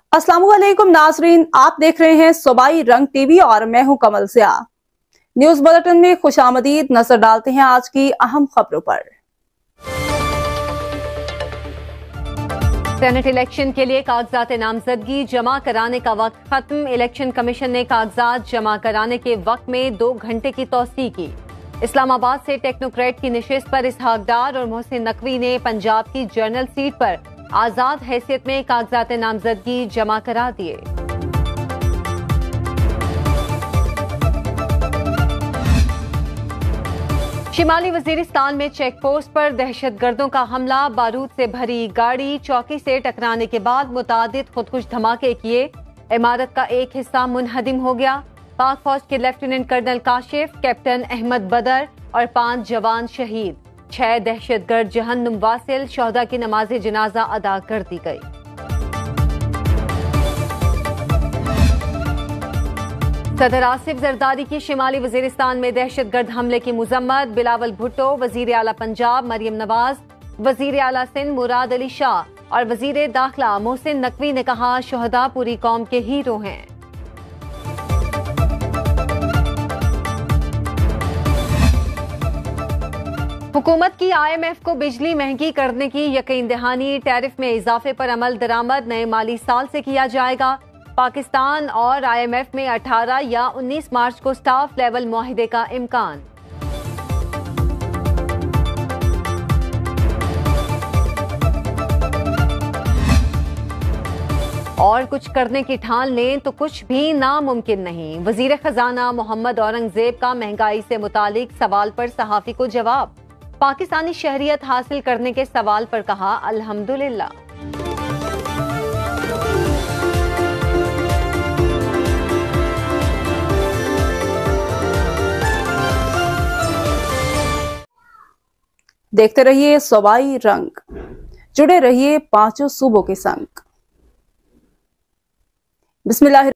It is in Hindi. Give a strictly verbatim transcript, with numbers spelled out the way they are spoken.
अस्सलामुअलैकुम नाजरीन, आप देख रहे हैं सूबाई रंग टीवी और मैं हूं कमल सिया। न्यूज बुलेटिन में खुशामदीद। नजर डालते हैं आज की अहम खबरों पर। सेनेट इलेक्शन के लिए कागजात नामजदगी जमा कराने का वक्त खत्म। इलेक्शन कमीशन ने कागजात जमा कराने के वक्त में दो घंटे की तौसीह की। इस्लामाबाद से टेक्नोक्रेट की नशिस्त पर इसहाक डार और मोहसिन नकवी ने पंजाब की जनरल सीट पर आजाद हैसियत में कागजात नामजदगी जमा करा दिए। शिमाली वजीरिस्तान में चेक पोस्ट पर दहशतगर्दों का हमला। बारूद से भरी गाड़ी चौकी से टकराने के बाद मुतादिद खुदकुश धमाके किए। इमारत का एक हिस्सा मुनहदिम हो गया। पाक फौज के lieutenant colonel Kashif, captain Ahmad Badar और पांच जवान शहीद। छह दहशतगर्द जहन्नुम वासिल। शोहदा की नमाज जनाजा अदा कर दी गई। सदर आसिफ जरदारी की शिमाली वजीरिस्तान में दहशतगर्द हमले की मुजम्मत। बिलावल भुट्टो, वजीर आला पंजाब मरियम नवाज, वजीर आला सिंध मुराद अली शाह और वजीर दाखिला मोहसिन नकवी ने कहा, शोहदा पूरी कौम के हीरो हैं। हुकूमत की आई एम एफ को बिजली महंगी करने की यकीन दहानी। टैरिफ में इजाफे पर अमल दरामद नए माली साल से किया जाएगा। पाकिस्तान और आई एम एफ में अठारह या उन्नीस मार्च को स्टाफ लेवल मुआहिदे का इम्कान। और कुछ करने की ठान लें तो कुछ भी नामुमकिन नहीं। वजीर खजाना मोहम्मद औरंगजेब का महंगाई से मुतालिक सवाल पर सहाफी को जवाब। पाकिस्तानी शहरियत हासिल करने के सवाल पर कहा, अल्हम्दुलिल्लाह। देखते रहिए सूबाई रंग, जुड़े रहिए पांचों सूबों के संग। बिस्मिल्लाह।